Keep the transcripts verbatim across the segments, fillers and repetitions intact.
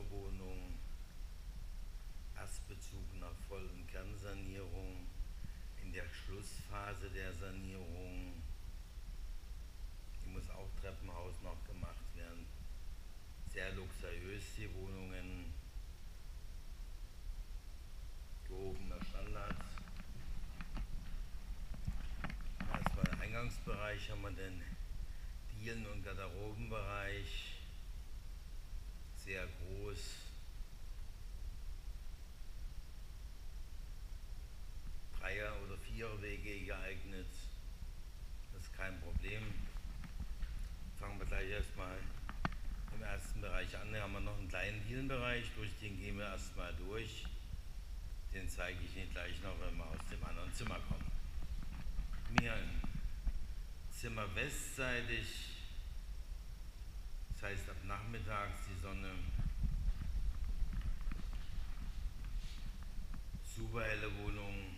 Vierer-Wohnung, Erstbezug nach Voll- und Kernsanierung, in der Schlussphase der Sanierung. Die muss auch Treppenhaus noch gemacht werden. Sehr luxuriös die Wohnungen, gehobener Standard. Erstmal im Eingangsbereich haben wir den Dielen- und Garderobenbereich, sehr groß. Dreier- oder Viererwege geeignet, das ist kein Problem. Fangen wir gleich erstmal im ersten Bereich an. Da haben wir noch einen kleinen Dielenbereich, durch den gehen wir erstmal durch. Den zeige ich Ihnen gleich noch, wenn wir aus dem anderen Zimmer kommen. Mir ein Zimmer westseitig, das heißt ab nachmittags die Sonne, super helle Wohnung,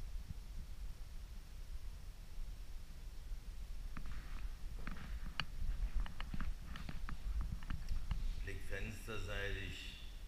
Blick fensterseitig,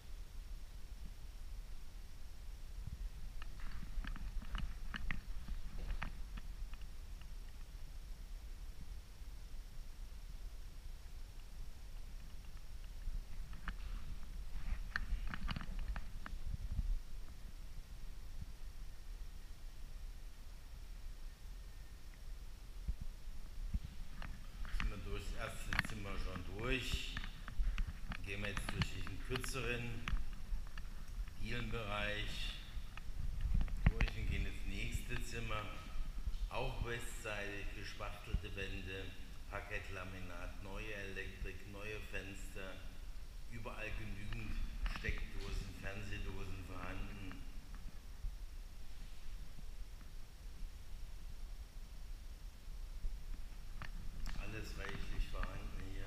sind wir durch das erste Zimmer schon durch. Gehen wir jetzt durch den kürzeren Dielenbereich durch und gehen ins nächste Zimmer. Auch westseitig, gespachtelte Wände, Parkettlaminat, neue Elektrik, neue Fenster, überall genügend Steckdosen, Fernsehdosen vorhanden. Alles reichlich vorhanden hier.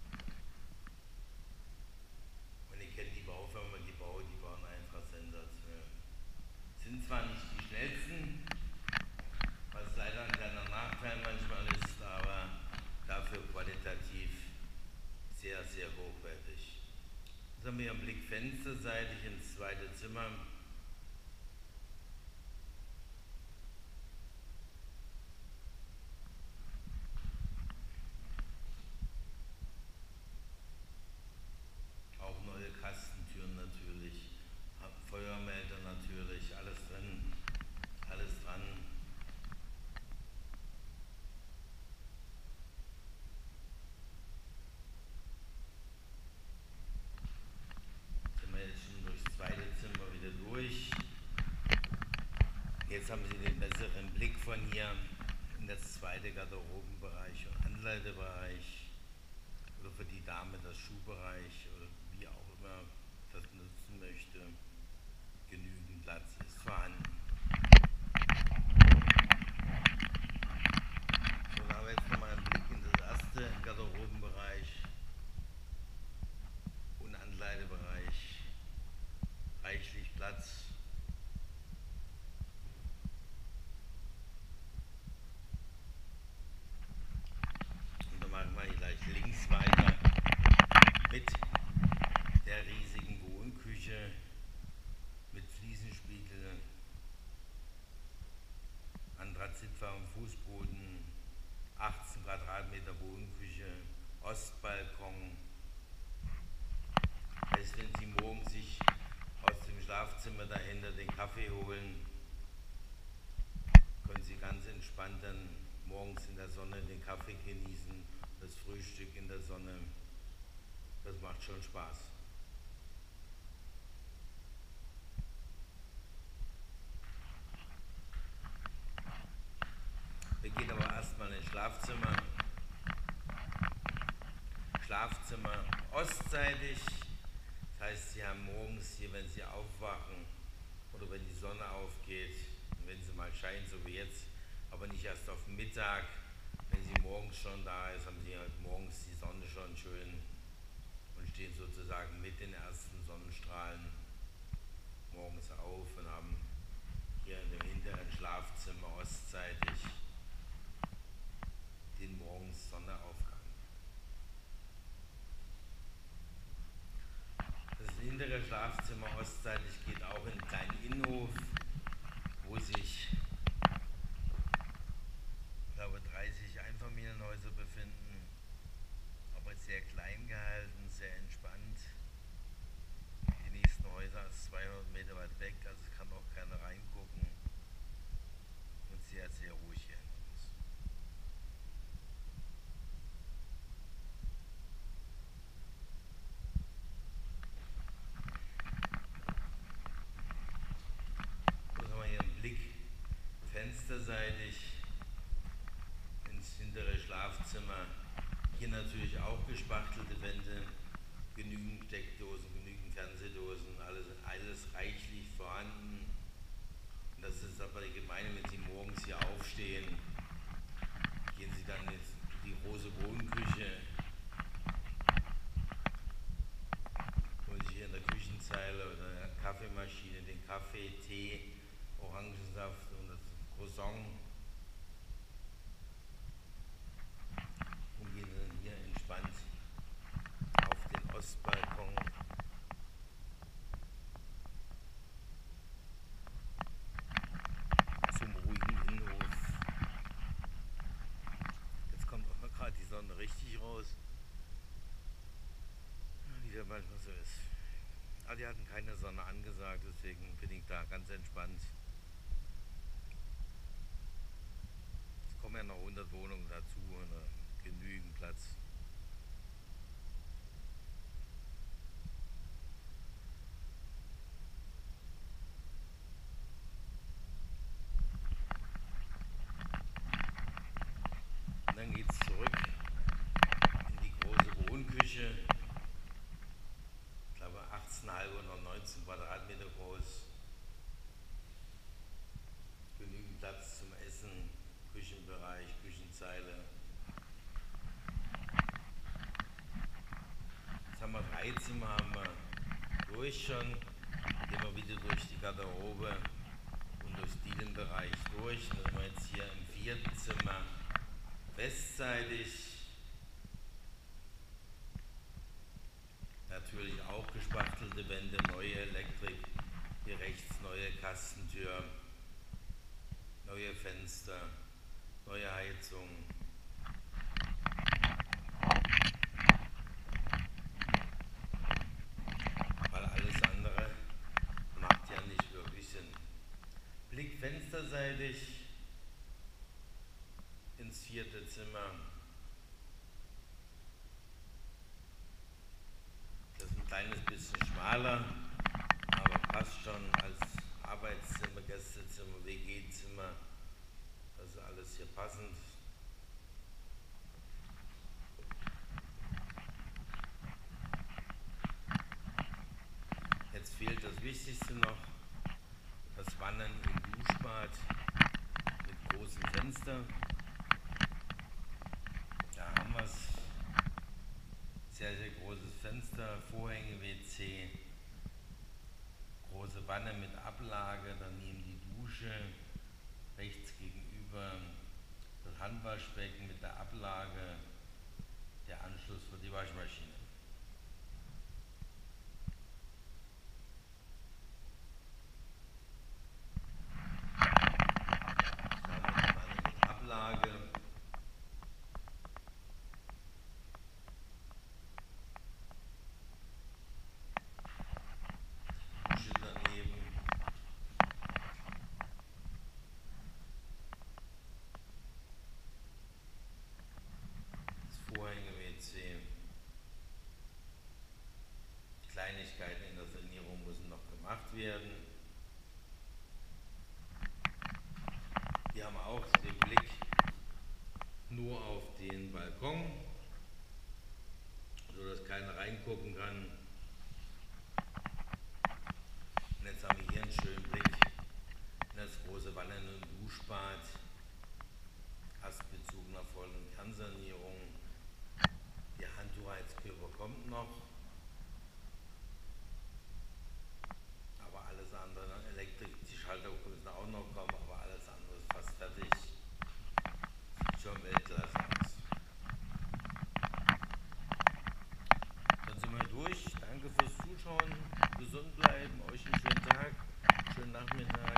Und ihr kennt die Baufirma, die bauen, die bauen einfach sensationell. Sind zwar nicht die schnellsten, was leider ein kleiner Nachteil manchmal ist, aber dafür qualitativ sehr, sehr hochwertig. Jetzt haben wir einen Blick fensterseitig ins zweite Zimmer. Auch neue Kastentüren natürlich, Feuermelder natürlich, alles drin, alles dran. Sind wir jetzt schon durchs zweite Zimmer wieder durch. Jetzt haben Sie den besseren Blick von hier in das zweite Garderobenbereich und Ankleidebereich oder für die Dame das Schuhbereich oder wie auch immer das nutzen möchte. Genügend Platz ist vorhanden. So, da haben wir jetzt nochmal einen Blick in das erste Garderobenbereich und Ankleidebereich. Reichlich Platz. Und dann machen wir gleich links weiter mit der riesigen Wohnküche mit Fliesenspiegel, anthrazitfarbenem Fußboden, achtzehn Quadratmeter Wohnküche, Ostbalkon. Heißt, wenn Sie morgens sich aus dem Schlafzimmer dahinter den Kaffee holen, können Sie ganz entspannt dann morgens in der Sonne den Kaffee genießen, das Frühstück in der Sonne. Das macht schon Spaß. Wir gehen aber erstmal ins Schlafzimmer. Schlafzimmer ostseitig. Das heißt, Sie haben morgens hier, wenn Sie aufwachen oder wenn die Sonne aufgeht, wenn sie mal scheint, so wie jetzt, aber nicht erst auf Mittag, wenn sie morgens schon da ist, haben Sie halt morgens die Sonne schon schön und stehen sozusagen mit den ersten Sonnenstrahlen morgens auf und haben hier in dem hinteren Schlafzimmer ostseitig den morgens Sonnenaufgang. Das Schlafzimmer ostseitig geht auch in einen kleinen Innenhof, wo sich, ich glaube, dreißig Einfamilienhäuser befinden, aber sehr klein gehalten, sehr entspannt. Die nächsten Häuser ist zweihundert Meter weit weg, also es kann auch keiner reingucken und sehr, sehr ruhig hier in uns. So haben wir hier einen Blick fensterseitig ins hintere Schlafzimmer. Hier natürlich auch gespachtelte Wände, genügend Steckdosen, genügend Fernsehdosen, alles, alles reichlich vorhanden. Und das ist aber die Gemeinde, wenn Sie morgens hier aufstehen, gehen Sie dann in die große Wohnküche, holen sich hier in der Küchenzeile oder in der Kaffeemaschine den Kaffee, Tee, Orangensaft und das Croissant und gehen dann hier entspannt auf den Ostbalkon. Zum ruhigen Innenhof. Jetzt kommt auch gerade die Sonne richtig raus, wie das manchmal so ist. Aber die hatten keine Sonne angesagt, deswegen bin ich da ganz entspannt. Es kommen ja noch hundert Wohnungen dazu und äh, genügend Platz. Und dann geht es zurück in die große Wohnküche. Ich glaube achtzehn Komma fünf oder neunzehn Quadratmeter groß. Genügend Platz zum Essen, Küchenbereich, Küchenzeile. Jetzt haben wir drei Zimmer, haben wir durch schon. Gehen wir wieder durch die Garderobe und durchs Dielenbereich durch. Dann sind wir jetzt hier im vierten Zimmer westseitig. Natürlich auch gespachtelte Wände, neue Elektrik. Hier rechts neue Kastentür, neue Fenster, neue Heizung. Weil alles andere macht ja nicht wirklich Sinn. Blick fensterseitig ins vierte Zimmer. Das ist ein kleines bisschen schmaler, aber passt schon als Arbeitszimmer, Gästezimmer, W G-Zimmer. Das ist alles hier passend. Jetzt fehlt das Wichtigste noch, das Wannen im Duschbad mit großen Fenstern. Da haben wir es. Sehr, sehr großes Fenster, Vorhänge, W C, große Wanne mit Ablage, daneben die Dusche, rechts gegenüber das Handwaschbecken mit der Ablage, der Anschluss für die Waschmaschine. Damit Wanne mit Ablage. Vorhänge-W C. Kleinigkeiten in der Sanierung müssen noch gemacht werden. Hier haben wir auch den Blick nur auf den Balkon, sodass keiner reingucken kann. Und jetzt haben wir hier einen schönen Blick in das große Wannen- und Duschbad. Astbezug nach vollen Kernsanierung. Der Handtuchheizkörper kommt noch. Aber alles andere, Elektrik, die Schalter müssen auch noch kommen, aber alles andere ist fast fertig. Sieht schon Weltklasse aus. Dann sind wir durch. Danke fürs Zuschauen. Gesund bleiben, euch einen schönen Tag, schönen Nachmittag.